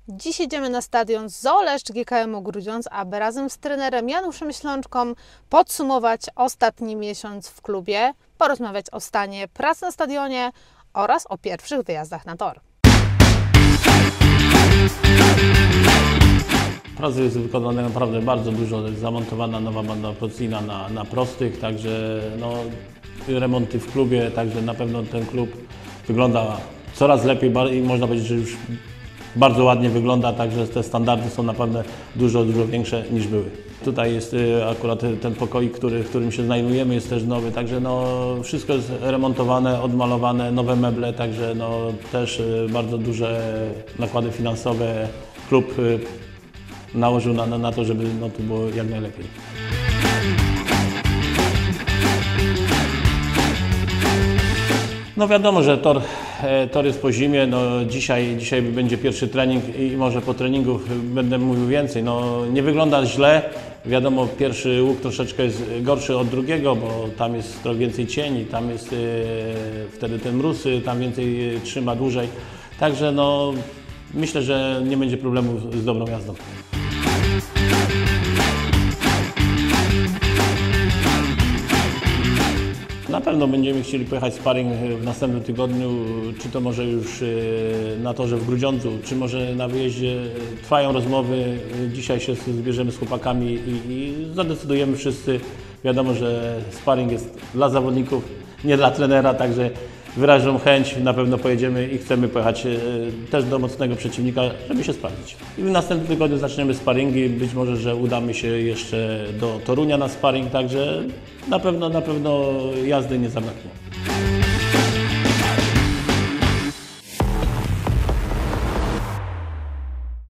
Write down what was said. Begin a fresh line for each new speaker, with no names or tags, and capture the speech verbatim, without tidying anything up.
Dziś jedziemy na stadion Zoleszcz G K M-u Grudziądz, aby razem z trenerem Januszem Ślączką podsumować ostatni miesiąc w klubie, porozmawiać o stanie prac na stadionie oraz o pierwszych wyjazdach na tor.
Pracy jest wykonane naprawdę bardzo dużo, jest zamontowana nowa banda operacyjna na, na prostych, także no, remonty w klubie, także na pewno ten klub wygląda coraz lepiej i można powiedzieć, że już bardzo ładnie wygląda, także te standardy są naprawdę dużo, dużo większe niż były. Tutaj jest akurat ten pokoik, który, w którym się znajdujemy, jest też nowy, także no, wszystko jest remontowane, odmalowane, nowe meble, także no, też bardzo duże nakłady finansowe klub nałożył na, na to, żeby no, tu było jak najlepiej. No wiadomo, że tor, tor jest po zimie, no dzisiaj, dzisiaj będzie pierwszy trening i może po treningu będę mówił więcej. No nie wygląda źle, wiadomo pierwszy łuk troszeczkę jest gorszy od drugiego, bo tam jest trochę więcej cieni, tam jest yy, wtedy ten mróz, tam więcej trzyma dłużej. Także no myślę, że nie będzie problemu z dobrą jazdą. Na pewno będziemy chcieli pojechać sparring w następnym tygodniu, czy to może już na torze w Grudziądzu, czy może na wyjeździe. Trwają rozmowy, dzisiaj się zbierzemy z chłopakami i, i zadecydujemy wszyscy. Wiadomo, że sparring jest dla zawodników, nie dla trenera, także wyrażą chęć, na pewno pojedziemy i chcemy pojechać też do mocnego przeciwnika, żeby się sprawdzić. I w następnym tygodniu zaczniemy sparingi, być może, że udamy się jeszcze do Torunia na sparring, także na pewno, na pewno jazdy nie zabraknie.